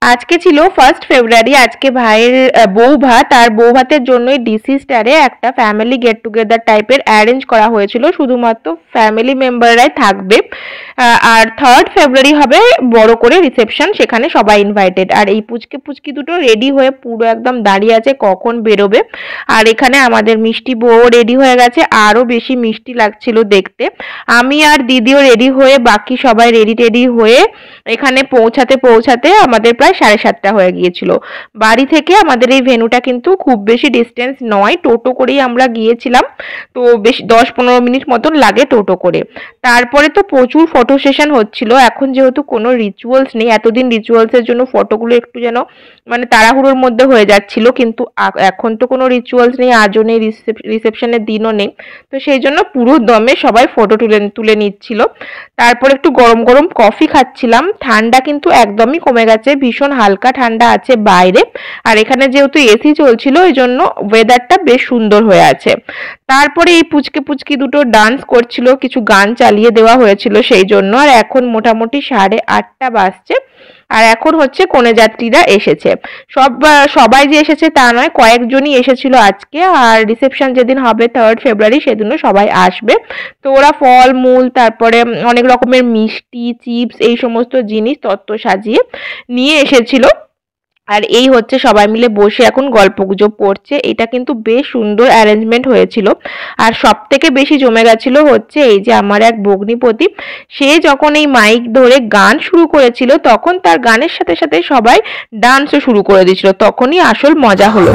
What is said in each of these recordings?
আজকে ছিল 1 ফেব্রুয়ারি। আজকে ভাইয়ের বউ ভাত, আর বউ ভাতের জন্যই ডিসি স্টারে একটা ফ্যামিলি গেট টুগেদার টাইপের অ্যারেঞ্জ করা হয়েছিল, শুধুমাত্র ফ্যামিলি মেম্বাররাই থাকবে। আর 3 ফেব্রুয়ারি হবে বড় করে রিসেপশন, সেখানে সবাই ইনভাইটেড। আর এই পুচকে পুচকি দুটো রেডি হয়ে পুরো একদম দাঁড়িয়ে আছে কখন বেরোবে। আর এখানে আমাদের মিষ্টি বউ রেডি হয়ে গেছে, আরও বেশি মিষ্টি লাগছিল দেখতে। আমি আর দিদিও রেডি হয়ে, বাকি সবাই রেডি হয়ে এখানে পৌঁছাতে আমাদের প্রায় 7:30 হয়ে গিয়েছিল। বাড়ি থেকে আমাদের এই ভেন্যুটা কিন্তু খুব বেশি ডিস্টেন্স নয়, টোটো করেই আমরা গিয়েছিলাম। তো বেশ 10-15 মিনিট মতন লাগে টোটো করে। তারপরে তো প্রচুর ফটো সেশন হচ্ছিল। এখন যেহেতু কোনো রিচুয়ালস নেই, এতদিন রিচুয়ালসের জন্য ফটোগুলো একটু যেন মানে তাড়াহুড়োর মধ্যে হয়ে যাচ্ছিল, কিন্তু এখন তো কোনো রিচুয়ালস নেই, আজও নেই, রিসেপশনের দিনও নেই। তো সেই জন্য পুরো দমে সবাই ফটো তুলে নিচ্ছিল। তারপর একটু গরম গরম কফি খাচ্ছিলাম। ঠান্ডা কিন্তু একদমই কমে গেছে, ভীষণ হালকা ঠান্ডা আছে বাইরে। আর এখানে যেহেতু এসি চলছিল, ওই জন্য ওয়েদারটা বেশ সুন্দর হয়ে আছে। তারপরে এই পুচকে পুচকি দুটো ডান্স করছিল, কিছু গান চালিয়ে দেওয়া হয়েছিল সেই জন্য। আর এখন মোটামুটি 8:30 বাজছে। আর এখন হচ্ছে কনে যাত্রীরা এসেছে। সবাই যে এসেছে তা নয়, কয়েকজনই এসেছিল আজকে। আর রিসেপশন যেদিন হবে 3 ফেব্রুয়ারি, সেদিনও সবাই আসবে। তো ওরা ফল মূল, তারপরে অনেক রকমের মিষ্টি, চিপস, এই সমস্ত জিনিস তত্ত্ব সাজিয়ে নিয়ে এসেছিল। আর এই হচ্ছে সবাই মিলে বসে এখন গল্পগুজব করছে। এটা কিন্তু বেশ সুন্দর অ্যারেঞ্জমেন্ট হয়েছিল। আর সব থেকে বেশি জমে গেছিল হচ্ছে এই যে আমার এক ভগ্নিপতি, সে যখন এই মাইক ধরে গান শুরু করেছিল, তখন তার গানের সাথে সাথে সবাই ডান্সও শুরু করে দিয়েছিল। তখনই আসল মজা হলো।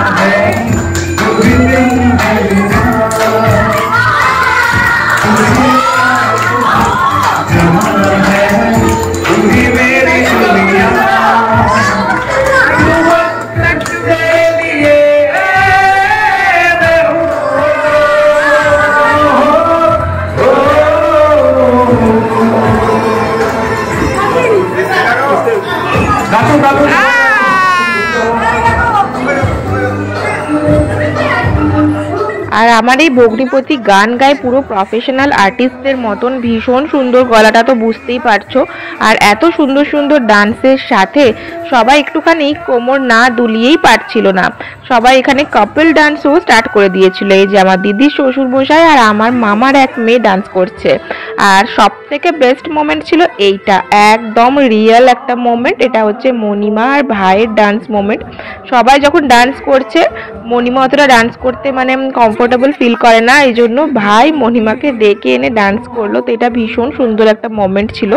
আর আমার এই ভগ্নিপতি গান গায় পুরো প্রফেশনাল আর্টিস্টদের মতন, ভীষণ সুন্দর গলাটা তো বুঝতেই পারছো। আর এত সুন্দর সুন্দর ডান্সের সাথে সবাই একটুখানি কোমর না দুলিয়েই পারছিল না। সবাই এখানে কাপল ডান্সও স্টার্ট করে দিয়েছিল। এই যে আমার দিদির শ্বশুর মশাই আর আমার মামার এক মেয়ে ডান্স করছে। আর সব থেকে বেস্ট মোমেন্ট ছিল এইটা, একদম রিয়েল একটা মোমেন্ট। এটা হচ্ছে মণিমা আর ভাইয়ের ডান্স মোমেন্ট। সবাই যখন ডান্স করছে, মণিমা অতটা ডান্স করতে মানে কমফোর্টেবল ফিল করে না, এই জন্য ভাই মণিমাকে ডেকে এনে ডান্স করলো। তো এটা ভীষণ সুন্দর একটা মোমেন্ট ছিল।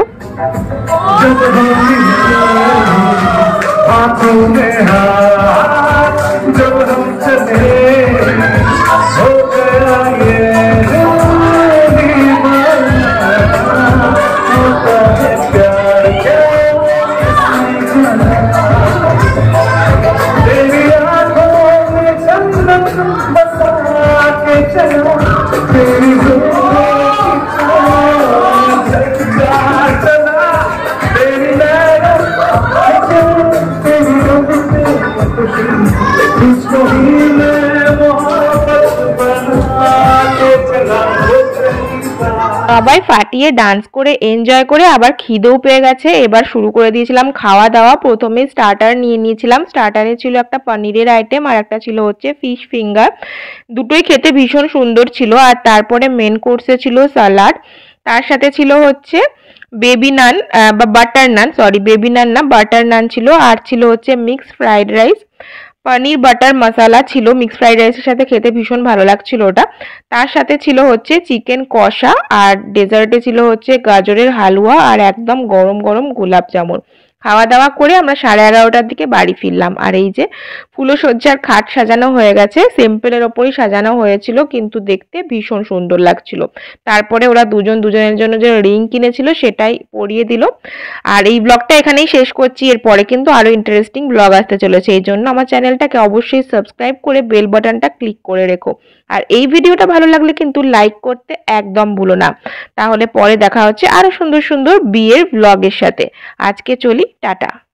সবাই ফাটিয়ে ডান্স করে এনজয় করে আবার খিদেও পেয়ে গেছে। এবার শুরু করে দিয়েছিলাম খাওয়া দাওয়া। প্রথমে স্টার্টার নিয়ে নিয়েছিলাম। স্টার্টারে ছিল একটা পনিরের আইটেম, আর একটা ছিল হচ্ছে ফিশ ফিঙ্গার। দুটোই খেতে ভীষণ সুন্দর ছিল। আর তারপরে মেন কোর্সে ছিল স্যালাড, তার সাথে ছিল হচ্ছে বেবি নান বা butter naan, sorry baby naan না, বাটার নান ছিল। আর ছিল হচ্ছে mixed fried rice, paneer butter masala ছিল। মিক্স ফ্রাইড রাইসের সাথে খেতে ভীষণ ভালো লাগছিল ওটা। তার সাথে ছিল হচ্ছে চিকেন কষা, আর ডেজার্টে ছিল হচ্ছে গাজরের হালুয়া, আর একদম গরম গরম গোলাপ জামুন। খাওয়া দাওয়া করে আমরা 11:30টার দিকে বাড়ি ফিরলাম। আর এই যে ফুলসজ্জার খাট সাজানো হয়ে গেছে, সিম্পলের ওপরই সাজানো হয়েছিল, কিন্তু দেখতে ভীষণ সুন্দর লাগছিল। তারপরে ওরা দুজনের জন্য যে রিং কিনেছিল সেটাই পরিয়ে দিল। আর এই ব্লগটা এখানেই শেষ করছি। এরপরে কিন্তু আরো ইন্টারেস্টিং ব্লগ আসতে চলেছে, এই জন্য আমার চ্যানেলটাকে অবশ্যই সাবস্ক্রাইব করে বেল বাটনটা ক্লিক করে রেখো। আর এই ভিডিওটা ভালো লাগলে কিন্তু লাইক করতে একদম ভুলো না। তাহলে পরে দেখা হচ্ছে আরো সুন্দর সুন্দর বিয়ের ব্লগের সাথে। আজকে চলি, টাটা।